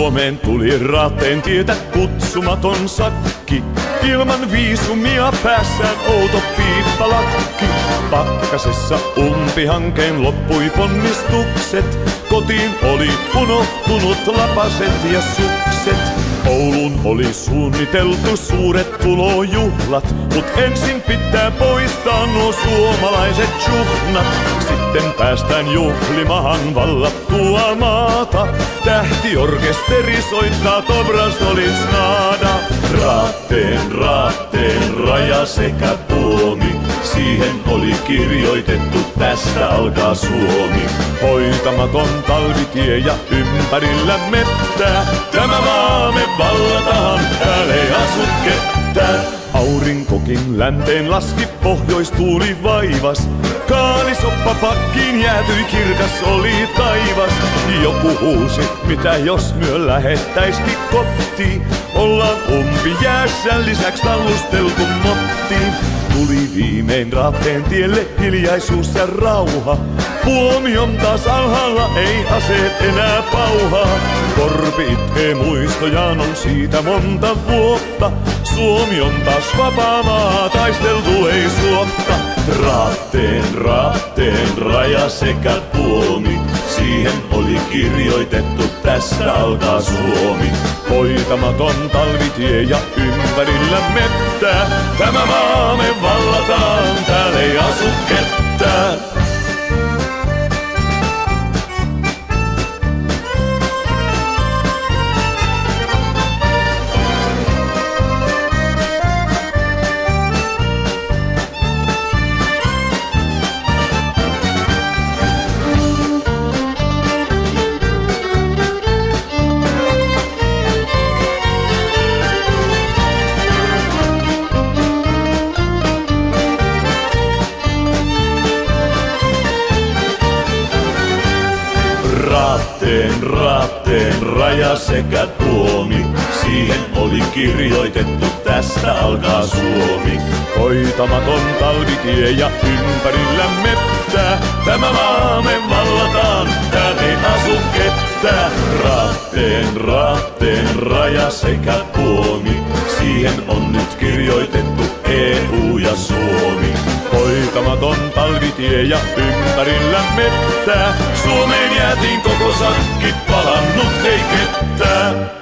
Suomeen tuli Raatteen tietä kutsumaton sakki. Ilman viisumia päässään outo piippalakki. Pakkasessa umpihankeen loppui ponnistukset. Kotiin oli unohtunut lapaset ja sukset. Ouluun oli suunniteltu suuret tulojuhlat, mut ensin pitää poistaa nuo suomalaiset juhnat. Sitten päästään juhlimahan vallattua maata. Tähtiorkesteri soittaa Dobrastolitsnada. Raatteen raja sekä puomi, siihen oli kirjoitettu tästä alkaa Suomi. Hoitamaton talvitie ja ympärillä mettää, tämä maa me vallataan, täällä ei asu ketään. Aurinkokin länteen laski, pohjoistuuli vaivas. Kaalisoppa pakkiin jäätyi, kirkas oli taivas. Joku huusi, mitä jos myö lähettäiskin kotiin. Ollaan umpijäässä, lisäks tallusteltu mottiin. Tuli viimein Raatteen tielle hiljaisuus ja rauha. Puomi on taas alhaalla, ei aseet enää pauhaa. Korpi itkee muistojaan, on siitä monta vuotta. Suomi on taas vapaa maa, taisteltu ei suotta. Raatteen raja sekä puomi, siihen oli kirjoitettu tästä alkaa Suomi. Hoitamaton talvitie ja ympärillä mettää, tämä maa me vallataan, täällä ei asu ketään. Raatteen raja sekä puomi, siihen oli kirjoitettu tästä alkaa Suomi. Hoitamaton talvitie ja ympärillä mettää, tämä maa me vallataan, täällä ei asu ketään. Raatteen raja sekä puomi, siihen on nyt kirjoitettu EU ja Suomi. Hoitamaton talvitie ja ympärillä mettää, Suomeen jäätiin koko sakki, palannut ei ketään.